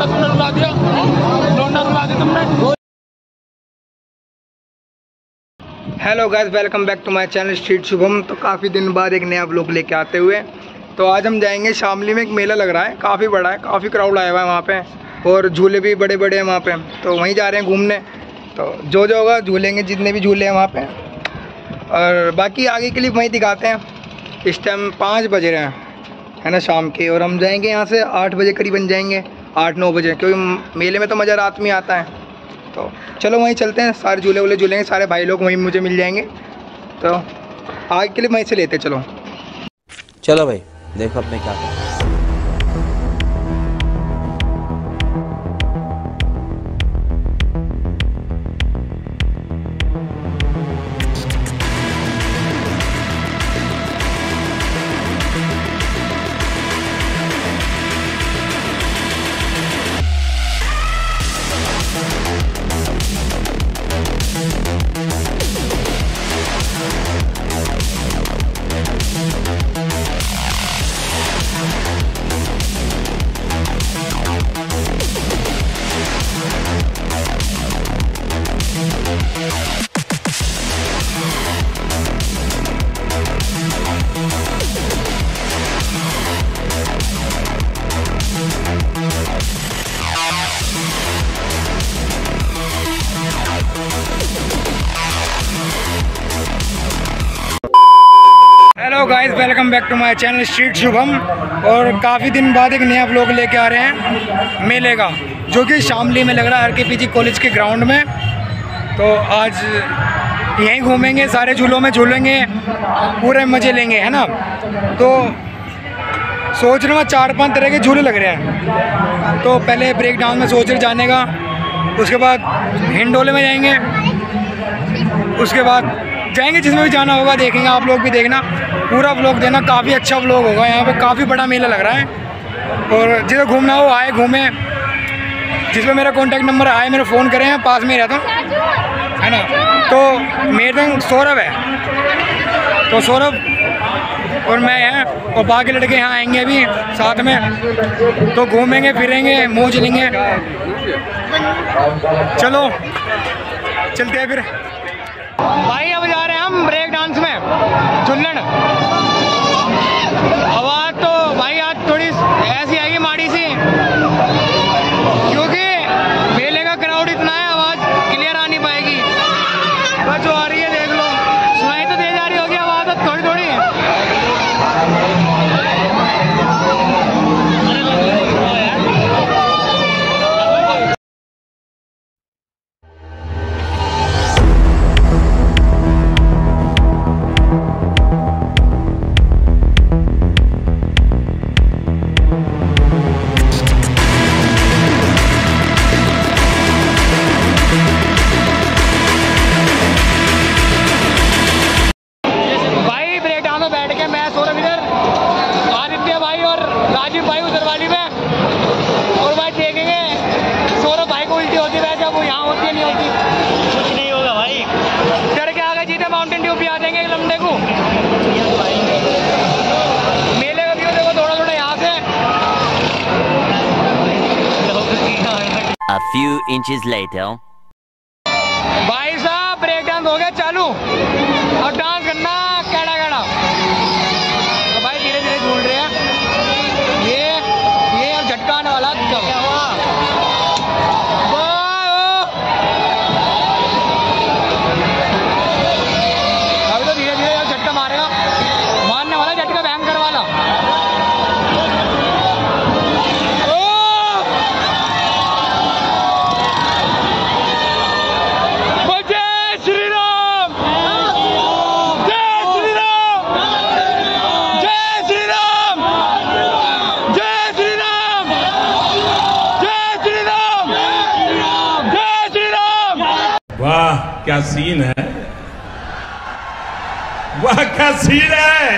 लोंडा तुमने रुला दिया, लोंडा रुला दिया तुमने। Hello guys, welcome back to my channel street Shubham. तो काफ़ी दिन बाद एक नया व्लॉग लेके आते हुए तो आज हम जाएंगे शामली में। एक मेला लग रहा है, काफ़ी बड़ा है, काफ़ी क्राउड आया हुआ है वहाँ पे, और झूले भी बड़े बड़े हैं वहाँ पे। तो वहीं जा रहे हैं घूमने। तो जो जो होगा झूलेंगे, जितने भी झूले हैं वहाँ पे, और बाकी आगे के लिए वहीं दिखाते हैं। इस टाइम 5 बज रहे हैं, है ना, शाम के, और हम जाएंगे यहाँ से 8 बजे करीबन जाएंगे, 8-9 बजे, क्योंकि मेले में तो मज़ा रात में आता है। तो चलो वहीं चलते हैं, सारे झूले वूले झूलेंगे, सारे भाई लोग वहीं मुझे मिल जाएंगे। तो आगे के लिए वहीं से लेते चलो। चलो भाई, देखो अपने क्या करना है। Hello guys, welcome back to my channel street Shubham. और काफ़ी दिन बाद एक नया व्लॉग लेके आ रहे हैं मेले का, जो कि शामली में लग रहा है, RKPG कॉलेज के ग्राउंड में। तो आज यहीं घूमेंगे, सारे झूलों में झूलेंगे, पूरे मज़े लेंगे, है ना। तो सोच रहे हैं 4-5 तरह के झूले लग रहे हैं। तो पहले ब्रेक डाउन में सोच रहे जाने का, उसके बाद हिंडोले में जाएंगे, उसके बाद जाएंगे जिसमें भी जाना होगा, देखेंगे। आप लोग भी देखना, पूरा व्लॉग देना, काफ़ी अच्छा व्लॉग होगा। यहाँ पे काफ़ी बड़ा मेला लग रहा है, और जिसे घूमना हो आए घूमे। जिसमें मेरा कॉन्टैक्ट नंबर आए, मेरा फ़ोन करें, पास में ही रहता हूँ, है ना। तो मेरा नाम सौरभ है, तो सौरभ और मैं हैं, और बाकी लड़के यहाँ आएंगे अभी साथ में। तो घूमेंगे फिरेंगे, मौज लेंगे। चलो चलते हैं फिर भाई। अब जा रहे हैं हम ब्रेक डांस में झुल्लन। आवाज़ तो भाई आज थोड़ी ऐसी आएगी माड़ी सी, क्योंकि मेले का क्राउड इतना है, आवाज़ क्लियर आ नहीं पाएगी। बस जो आ रही है देख लो, सुनाई तो दे जा रही होगी आवाज़ थोड़ी थोड़ी। A few inches later. भाई साहब, ब्रेक डांस हो गया चालू, और डांस करना कैड़ा कैड़ा। तो भाई धीरे धीरे झूल रहे हैं। ये अब झटका आने वाला। क्या हुआ? अभी तो धीरे धीरे झटका मारेगा, मारने वाला झटका, भयंकर वाला। वाह क्या सीन है, वाह क्या सीन है।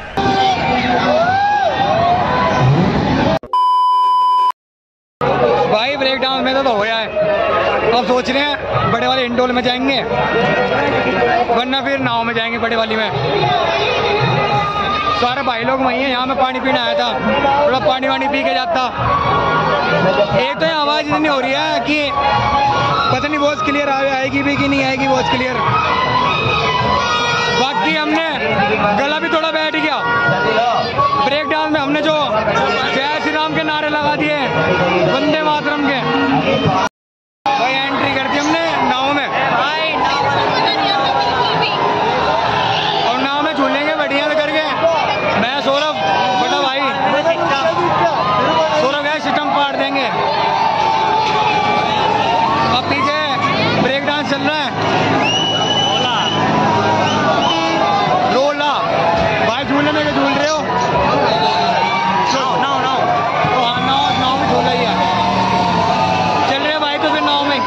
भाई ब्रेक डाउन में तो हो गया है। अब सोच रहे हैं बड़े वाले इंडोल में जाएंगे, वरना फिर नाव में जाएंगे बड़े वाली में। सारे भाई लोग वहीं हैं। यहाँ मैं पानी पीने आया था, थोड़ा पानी वानी पी के जाता। एक तो यहाँ आवाज़ इतनी हो रही है कि पता नहीं वॉइस क्लियर आएगी भी कि नहीं आएगी वॉइस क्लियर। बाकी हमने गला भी थोड़ा बैठ गया। ब्रेक डांस में हमने जो जय श्री राम के नारे लगा दिए, वंदे मातरम के, भाई एंट्री कर दी हमने नाव में। और नाव में झूलेंगे बढ़िया करके। मैं सौरभ बड़ा भाई, सौरभ है सिस्टम पार देंगे। अब पीछे ब्रेक डांस चल रहा है, रोला भाई झूलने में झूल रहे हो। नाव में झूल रही है, चल रहे भाई तो फिर नाव में।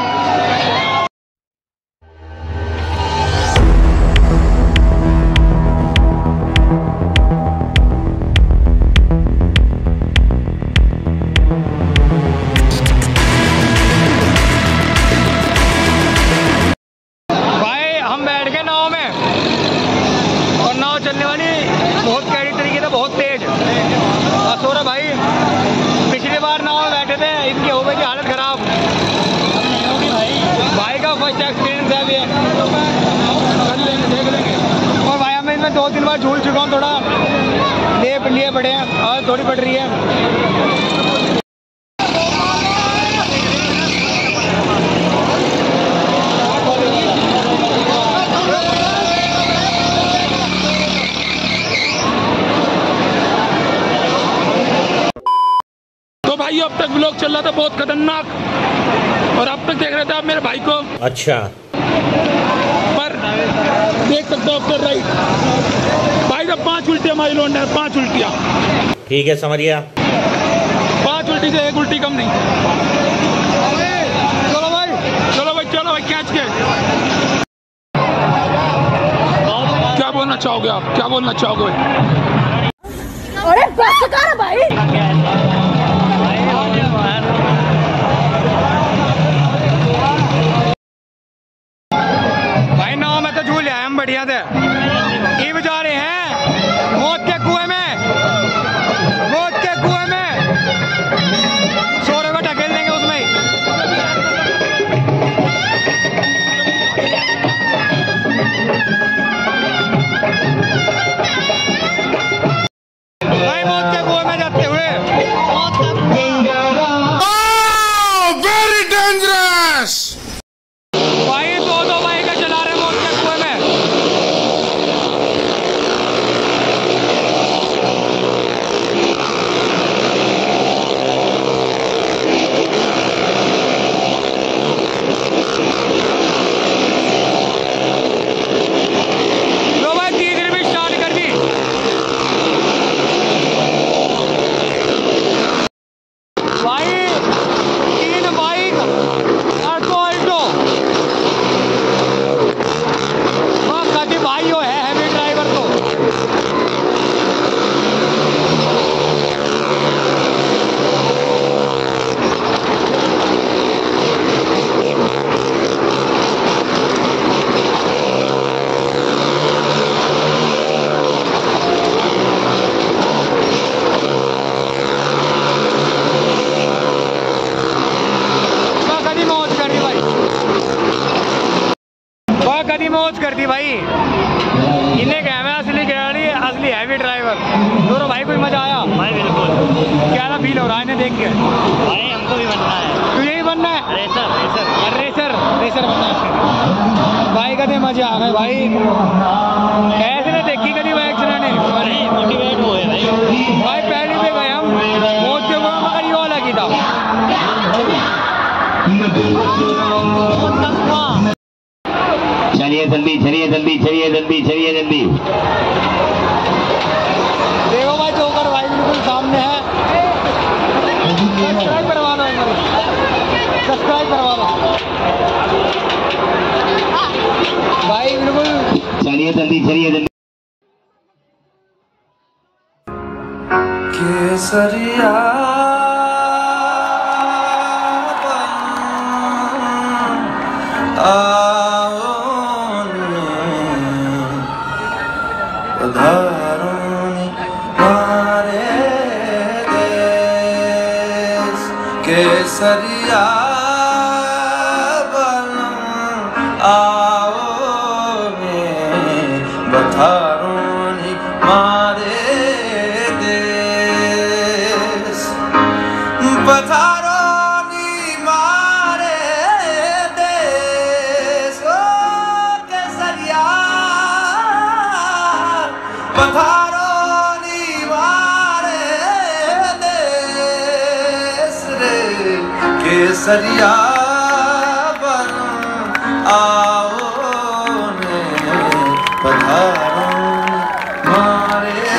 भाई हम बैठ गए नाव में, और नाव चलने वाली बहुत कैडी तरीके से, बहुत तेज। सौरभ भाई पिछली बार नाव में बैठे थे, इनकी हो गई थी हालत खराब। भाई का फर्स्ट एक्सपीरियंस है अभी, कर लेंगे, देख लेंगे। और भाई मैं इनमें 2-3 बार झूल चुका हूँ, थोड़ा लिए पड़े हैं और थोड़ी पड़ रही है। तो भाई अब तक व्लॉग चल रहा था बहुत खतरनाक, और अब तक देख रहे थे आप मेरे भाई को। अच्छा, पर देख सकते हो अफ्टर राइट भाई साहब 5 उल्टियां मारी लोंडे, 5 उल्टियां। ठीक है समझ गया। 5 उल्टी से 1 उल्टी कम नहीं। चलो भाई चलो भाई कैच के। क्या बोलना चाहोगे आप, क्या बोलना चाहोगे? अरे बस कर भाई। भाई नाव में तो झूले आए हम बढ़िया थे। ये बजा रहे हैं मौत के कुएं में, मौत के कुएं में। सौरभ को ढकेल देंगे उसमें ही। भाई मौत के कुएं में जाते हुए वेरी डेंजरस। भाई 2-2 भाई का चला रहे मौत के कुएं में। लो भाई तीसरी भी स्टार्ट कर दी। भाई 3 बाइक और 2 ऑल्टो। कभी भाई हो है हैवी ड्राइवर तो। कभी मौज कर दी भाई, कभी मौज कर दी भाई। इन्हें क्या है असली खिलाड़ी, असली हैवी ड्राइवर। दोनों भाई कुछ मजा आया भाई बिल्कुल। क्या ना फील हो रहा है इन्हें देख के? भाई हमको भी बनना है तू यही बनना है, रेसर रेसर। रेसर रेसर बनना है भाई। कभी मजा आ गए भाई, ऐसे ने देखी कभी बाइक चलाने। अरे मोटिवेट हुए भाई। भाई पहले पे गए हम मौज के कुएं, मगर ये वाला की था। चलिए जल्दी चलिए जल्दी चलिए जल्दी चलिए जल्दी। देखो भाई जोकर भाई बिल्कुल सामने है। सब्सक्राइब करवा दो, सब्सक्राइब करवा दो भाई बिल्कुल। चलिए जल्दी चलिए जल्दी। केसरिया आओ ने पधारो ने केसरिया बनम आओ ने बथारोनी मारे देश बथारोनी मारे देश ओ केसरिया बथारोनी मारे देश रे केसरिया बनम आओ ने बथारोनी मारे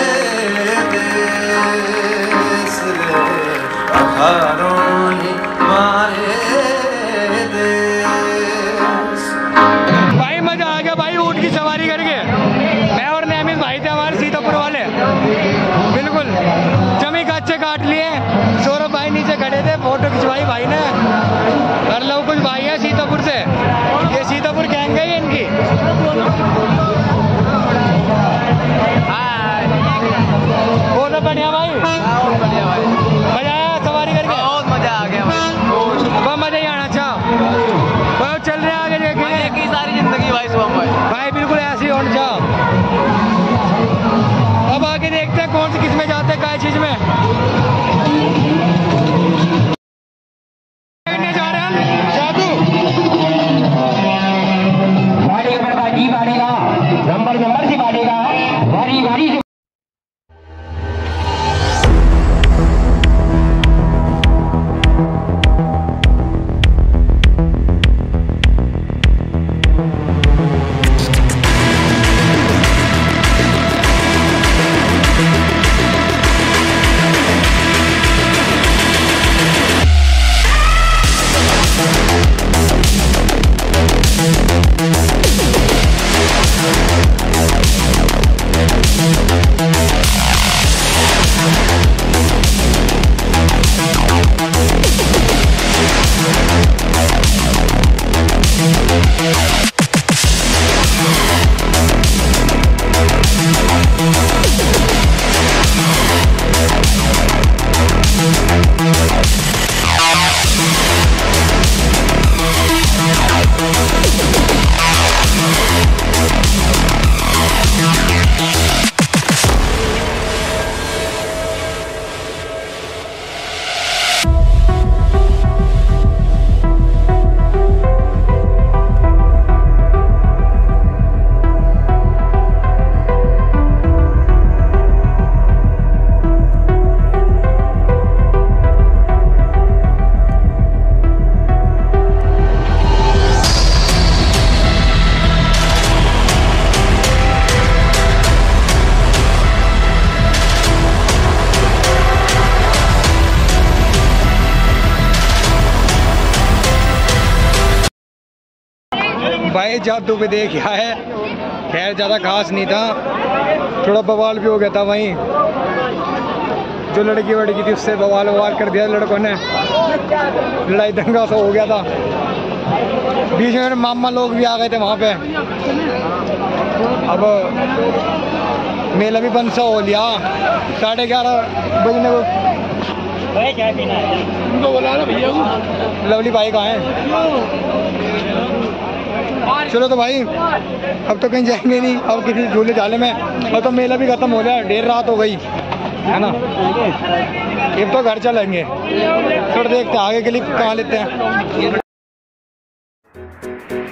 देश रे बथारोनी मारे देश। भाई मजा आ गया भाई, ऊँट की सवारी करके। मैं और नेमिस भाई थे हमारे सीतापुर वाले, बिल्कुल जमी कच्चे काट लिए। सौरभ भाई नीचे खड़े थे, फोटो खिंचवाई भाई ने। और लोग कुछ भाई हैं सीतापुर से, ये सीतापुर गैंग है इनकी। बहुत बढ़िया भाई, मजा आया सवारी करके? बहुत मजा आ गया भाई, बहुत मजा ही आना। अच्छा बहुत चल रहे हैं आगे देखेंगे की सारी जिंदगी भाई शुभम भाई बिल्कुल ऐसी होनी चाहिए। अब आगे देखते हैं कौन सी किस में जाते हैं, क्या चीज में जा रहे हैं हम। जादू नंबर से बढ़ेगा वारी वारी से। भाई जादू पे देख क्या है, खैर ज़्यादा खास नहीं था, थोड़ा बवाल भी हो गया था वहीं। जो लड़की वड़की थी उससे बवाल कर दिया लड़कों ने, लड़ाई दंगा सा हो गया था। बीच में मामा लोग भी आ गए थे वहाँ पे। अब मेला भी बंद सा हो लिया, 11:30 बजने को। क्या पीना है उनको बोला ना भैया को। लवली भाई कहाँ है? चलो तो भाई अब तो कहीं जाएंगे नहीं, अब किसी झूले झाले में। अब तो मेला भी खत्म हो गया, 1:30 रात हो गई है ना। अब तो घर चलेंगे, थोड़ा देखते हैं आगे के लिए कहाँ लेते हैं।